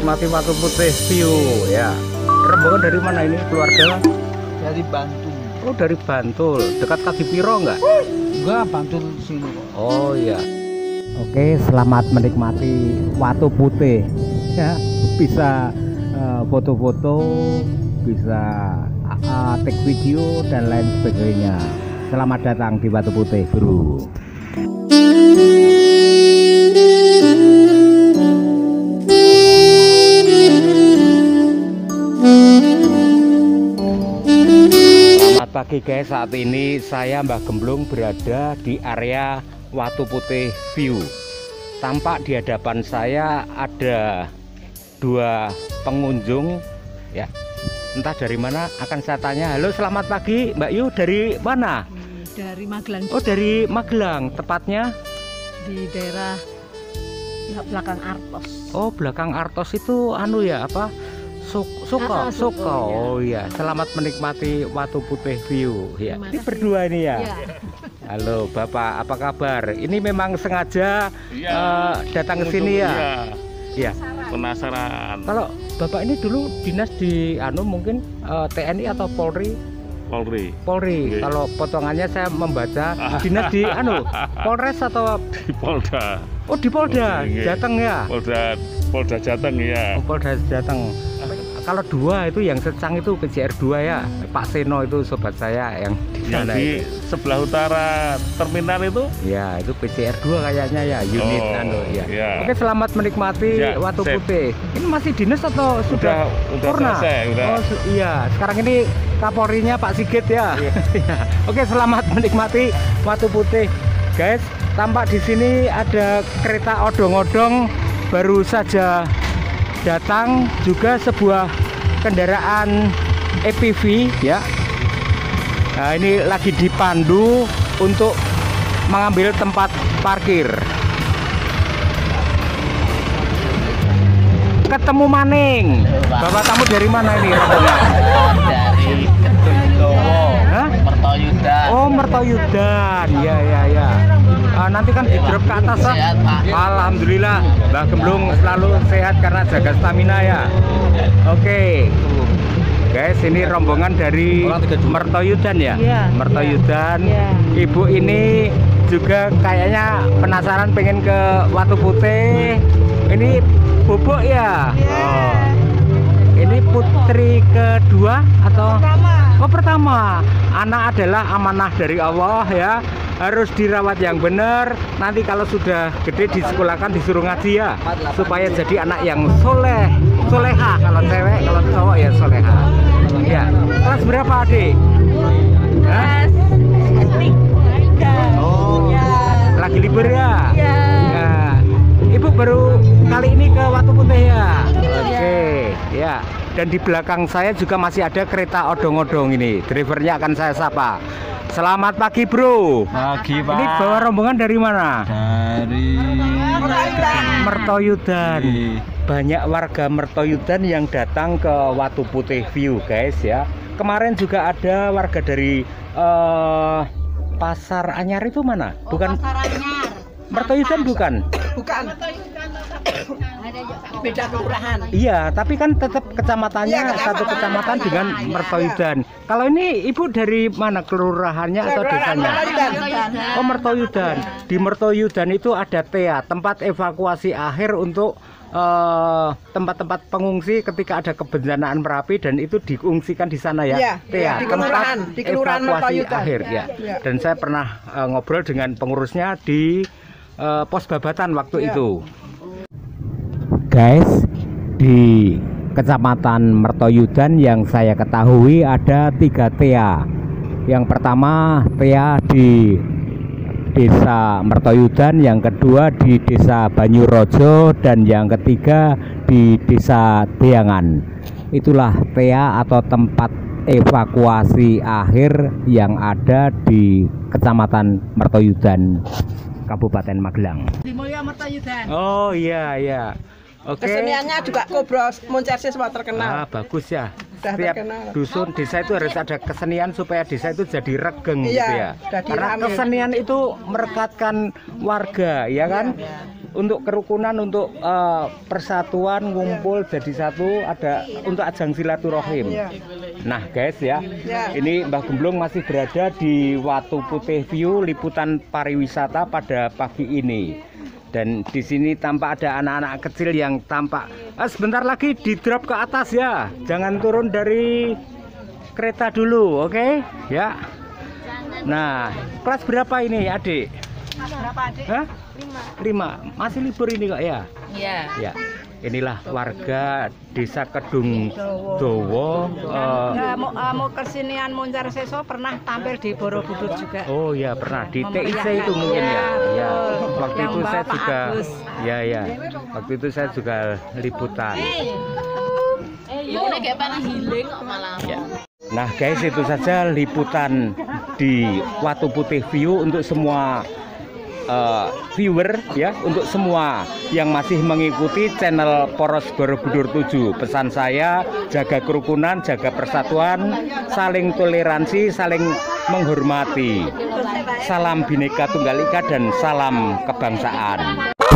menikmati Watu Putih View ya. Rombongan dari mana ini keluarga? Dari Bantul. Oh dari Bantul, dekat Kadipiro enggak? Enggak, Bantul sini kok. Oh iya. Oke, selamat menikmati Watu Putih ya. Bisa foto-foto, bisa take video dan lain sebagainya. Selamat datang di Watu Putih, bro. Selamat pagi guys, saat ini saya Mbah Gemblung berada di area Watu Putih View. Tampak di hadapan saya ada dua pengunjung ya. Entah dari mana, akan saya tanya. Halo, selamat pagi Mbak Yu, dari mana? Dari Magelang. Oh dari Magelang, tepatnya Di daerah belakang Artos. oh belakang Artos itu anu ya apa? Suko. Suko, Oh iya, selamat menikmati Watu Putih View ya. Terima Ini kasih. berdua ini ya. Ya. Halo Bapak, apa kabar? Ini memang sengaja datang ke sini ya? Iya. Penasaran. Kalau Bapak ini dulu dinas di anu mungkin TNI atau Polri? Polri Polri. Oke. Kalau potongannya saya membaca dinas di anu Polres atau di Polda. oh di Polda Oke. Jateng ya? Polda Jateng ya. Oh, Polda Jateng. Kalau dua itu yang secang itu PJR 2 ya. Pak Seno itu sobat saya yang di sana Di itu. sebelah utara terminal itu. Ya, itu PJR 2 kayaknya ya, unit Oh, anu ya. iya. Oke, selamat menikmati Ya, Watu sip. Putih. Ini masih dinas atau sudah purna? selesai, udah. Oh, iya. Sekarang ini Kapolrinya Pak Sigit ya. Iya. Oke, selamat menikmati Watu Putih. Guys, tampak di sini ada kereta odong-odong baru saja datang, juga sebuah kendaraan EPV ya. Nah, ini lagi dipandu untuk mengambil tempat parkir. Ketemu maning. Bapak tamu dari mana ini rombongan? Dari Kedungkowo, Hah? Mertoyudan. Oh, Mertoyudan. Ya. Nanti kan di drop ke atas ah. Sehat, Pak. Alhamdulillah, Mbah Gemblung selalu sehat karena jaga stamina ya. Oke. Guys, ini rombongan dari Mertoyudan ya? Iya, Mertoyudan. iya. Ibu ini juga kayaknya penasaran pengen ke Watu Putih. Ini bubuk ya? Oh. Ini putri kedua atau? Oh pertama. Anak adalah amanah dari Allah ya. Harus dirawat yang benar. Nanti kalau sudah gede disekolahkan disuruh ngaji ya, supaya jadi anak yang soleh, soleha. Kalau cewek, kalau cowok ya soleha. Ya. Kelas berapa adik? Hah? Oh, lagi libur ya? Ya. Ya. Ibu baru kali ini ke Watu Putih ya? Oke, ya. Dan di belakang saya juga masih ada kereta odong-odong ini. Drivernya akan saya sapa. Selamat pagi, bro. Pagi, Pak. Ini bawa rombongan dari mana? Dari Mertoyudan. Banyak warga Mertoyudan yang datang ke Watu Putih View, guys ya. Kemarin juga ada warga dari Pasar Anyar itu mana? Bukan Mertoyudan bukan? Bukan. Beda kelurahan. Iya, tapi kan tetap kecamatannya satu kecamatan dengan Mertoyudan. Kalau ini ibu dari mana, kelurahannya atau desanya? Oh Mertoyudan. Di Mertoyudan itu ada TEA, tempat evakuasi akhir untuk tempat-tempat pengungsi ketika ada kebencanaan Merapi, dan itu diungsikan di sana ya. Iya, TEA, di tempat kelurahan, di kelurahan evakuasi Mertoyudan. akhir ya. Iya. Dan saya pernah ngobrol dengan pengurusnya di pos Babatan waktu Iya. itu. Guys, di Kecamatan Mertoyudan yang saya ketahui ada 3 TEA. Yang pertama TEA di Desa Mertoyudan, yang kedua di Desa Banyurojo, dan yang ketiga di Desa Deangan. Itulah TEA atau tempat evakuasi akhir yang ada di Kecamatan Mertoyudan, Kabupaten Magelang. Di Mulya Mertoyudan. Oh iya. Oke. Keseniannya juga Kobros Moncersis semua terkenal. Bagus ya. Sudah Setiap terkenal. dusun desa itu harus ada kesenian supaya desa itu jadi regeng Iya, gitu ya. jadi Karena rame. kesenian itu merekatkan warga ya kan. untuk kerukunan, untuk persatuan, ngumpul jadi satu, ada untuk ajang silaturahim. Nah guys ya, ini Mbah Gemblung masih berada di Watu Putih View, liputan pariwisata pada pagi ini. Dan di sini tampak ada anak-anak kecil yang tampak sebentar lagi di drop ke atas ya. Jangan turun dari kereta dulu, oke? Ya. Nah, kelas berapa ini, Adik? Berapa adik? Hah? 5. Masih libur ini kok ya? Iya. Ya. Inilah warga Desa Kedung Dowo. Mau kesinian Moncar Seso pernah tampil di Borobudur juga. Oh ya, pernah di TIC Memeriahkan. itu mungkin ya. Ya. Waktu Yang itu saya bawa Pak juga Agus. ya. Waktu itu saya juga liputan. Ini kayak panah healing kok malah. Ya. Nah guys, itu saja liputan di Watu Putih View untuk semua viewer ya, untuk semua yang masih mengikuti channel Poros Borobudur 7. Pesan saya, jaga kerukunan, jaga persatuan, saling toleransi, saling menghormati. Salam Bhinneka Tunggal Ika dan salam kebangsaan.